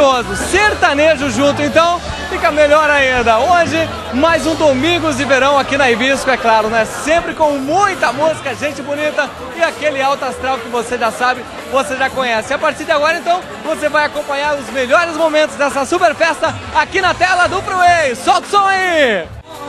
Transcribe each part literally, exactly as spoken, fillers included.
maravilhoso, sertanejo junto, então fica melhor ainda. Hoje, mais um Domingos de Verão aqui na Hibisco, é claro, né? Sempre com muita música, gente bonita e aquele alto astral que você já sabe, você já conhece. A partir de agora, então, você vai acompanhar os melhores momentos dessa super festa aqui na tela do Freeway. Solta o som aí!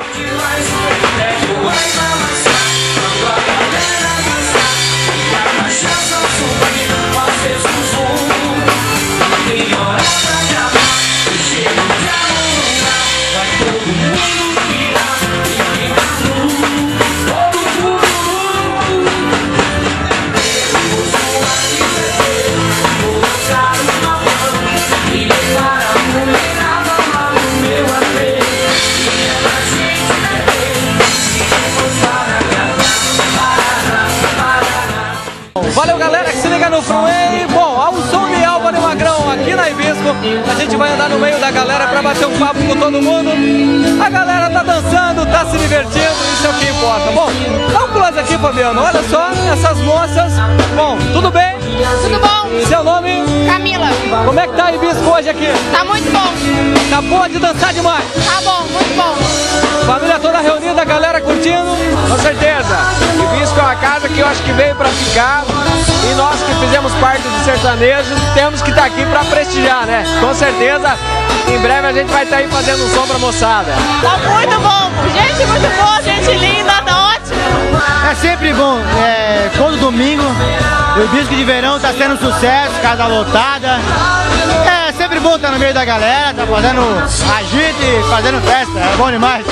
Valeu, galera que se liga no Freeway. Bom, ao som de Álvaro e Magrão aqui na Hibisco, a gente vai andar no meio da galera pra bater um papo com todo mundo. A galera tá dançando, tá se divertindo, isso é o que importa. Bom, dá um close aqui, Fabiano. Olha só, essas moças. Bom, tudo bem? Tudo bom? Seu nome? Camila. Como é que tá a Hibisco hoje aqui? Tá muito bom. Tá boa de dançar demais? Tá bom, muito bom. Família toda reunida, a galera curtindo? Com certeza. Hibisco é uma casa que eu acho que veio pra ficar. E nós que fizemos parte do sertanejo, temos que estar aqui pra prestigiar, né? Com certeza, em breve a gente vai estar aí fazendo um som pra moçada. Tá muito bom. Gente muito boa, gente linda, tá ótimo. É sempre bom, é, todo domingo, o Hibisco de Verão tá sendo um sucesso, casa lotada. É sempre bom estar no meio da galera, tá fazendo agito e fazendo festa, é bom demais.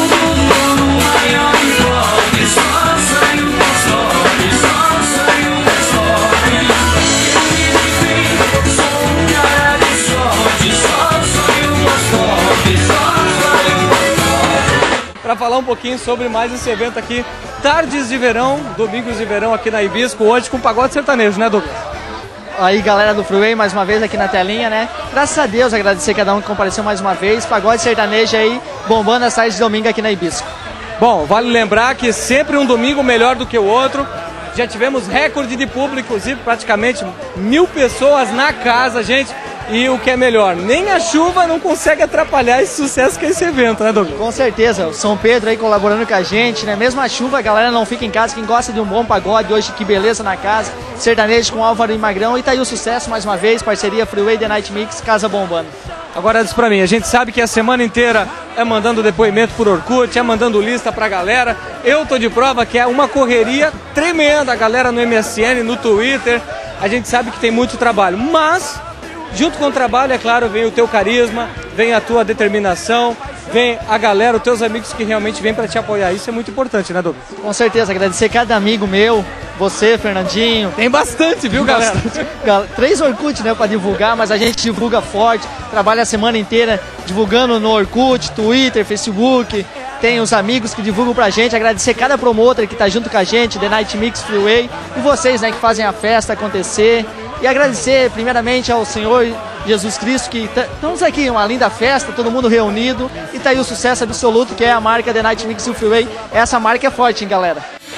Para falar um pouquinho sobre mais esse evento aqui, Tardes de Verão, Domingos de Verão aqui na Hibisco, hoje com pagode sertanejo, né, Douglas? Aí, galera do Freeway, mais uma vez aqui na telinha, né? Graças a Deus, agradecer cada um que compareceu mais uma vez. Pagode sertanejo aí, bombando as tardes de domingo aqui na Hibisco. Bom, vale lembrar que sempre um domingo melhor do que o outro. Já tivemos recorde de público, inclusive praticamente mil pessoas na casa, gente. E o que é melhor, nem a chuva não consegue atrapalhar esse sucesso que é esse evento, né, Douglas? Com certeza, o São Pedro aí colaborando com a gente, né? Mesmo a chuva, a galera não fica em casa. Quem gosta de um bom pagode, hoje que beleza na casa. Sertanejo com Álvaro e Magrão. E tá aí o sucesso mais uma vez, parceria Freeway The Night Mix, casa bombando. Agora diz pra mim, a gente sabe que a semana inteira é mandando depoimento por Orkut, é mandando lista pra galera. Eu tô de prova que é uma correria tremenda, a galera no M S N, no Twitter. A gente sabe que tem muito trabalho, mas junto com o trabalho, é claro, vem o teu carisma, vem a tua determinação, vem a galera, os teus amigos que realmente vêm para te apoiar. Isso é muito importante, né, Douglas? Com certeza, agradecer cada amigo meu, você, Fernandinho. Tem bastante, viu, Tem galera? Bastante. Três Orkut, né, para divulgar, mas a gente divulga forte, trabalha a semana inteira divulgando no Orkut, Twitter, Facebook. Tem os amigos que divulgam pra gente, agradecer cada promotor que tá junto com a gente, The Night Mix Freeway, e vocês, né, que fazem a festa acontecer. E agradecer primeiramente ao Senhor Jesus Cristo, que estamos aqui, uma linda festa, todo mundo reunido, e tá aí o sucesso absoluto que é a marca The Night Mix Freeway. Essa marca é forte, hein, galera?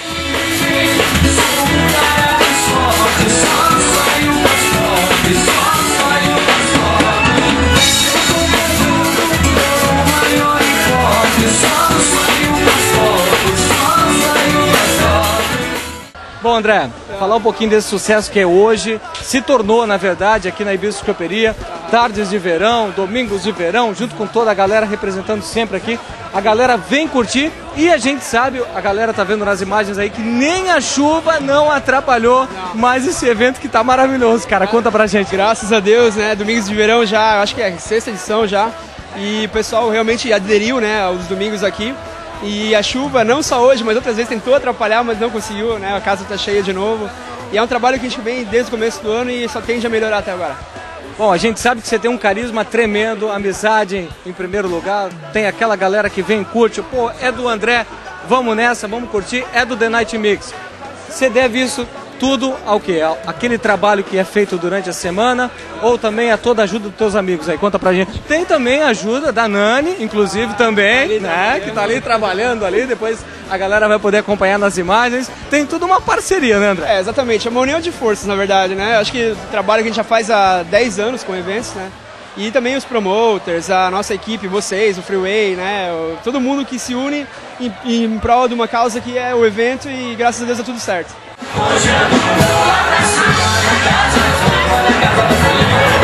Bom, André, falar um pouquinho desse sucesso que é hoje, se tornou, na verdade, aqui na Hibisco Choperia, tardes de verão, domingos de verão, junto com toda a galera representando sempre aqui. A galera vem curtir e a gente sabe, a galera tá vendo nas imagens aí, que nem a chuva não atrapalhou mais esse evento que tá maravilhoso, cara. Conta pra gente. Graças a Deus, né? Domingos de Verão já, acho que é a sexta edição já. E o pessoal realmente aderiu, né, aos domingos aqui. E a chuva, não só hoje, mas outras vezes tentou atrapalhar, mas não conseguiu, né? A casa está cheia de novo. E é um trabalho que a gente vem desde o começo do ano e só tende a melhorar até agora. Bom, a gente sabe que você tem um carisma tremendo, amizade em primeiro lugar. Tem aquela galera que vem e curte, pô, é do André, vamos nessa, vamos curtir, é do The Night Mix. Você deve isso tudo ao quê? Aquele trabalho que é feito durante a semana ou também a toda a ajuda dos teus amigos aí? Conta pra gente. Tem também a ajuda da Nani, inclusive também, né? Que tá ali trabalhando ali, depois a galera vai poder acompanhar nas imagens. Tem tudo uma parceria, né, André? É, exatamente. É uma união de forças, na verdade, né? Acho que o trabalho que a gente já faz há dez anos com eventos, né? E também os promoters, a nossa equipe, vocês, o Freeway, né? Todo mundo que se une em, em prol de uma causa que é o evento e graças a Deus dá tudo certo. Hoje eu vou lá pra cima, na casa, vou na casa.